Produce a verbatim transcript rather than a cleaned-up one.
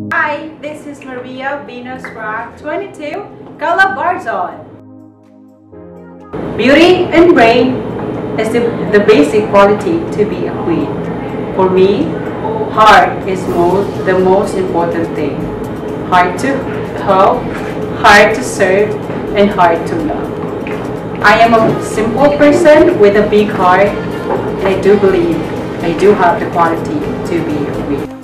Hi, this is Maria Venus Rock twenty-two Calabarzon. Beauty and brain is the, the basic quality to be a queen. For me, heart is most, the most important thing. Heart to help, heart to serve, and heart to love. I am a simple person with a big heart, and I do believe I do have the quality to be a queen.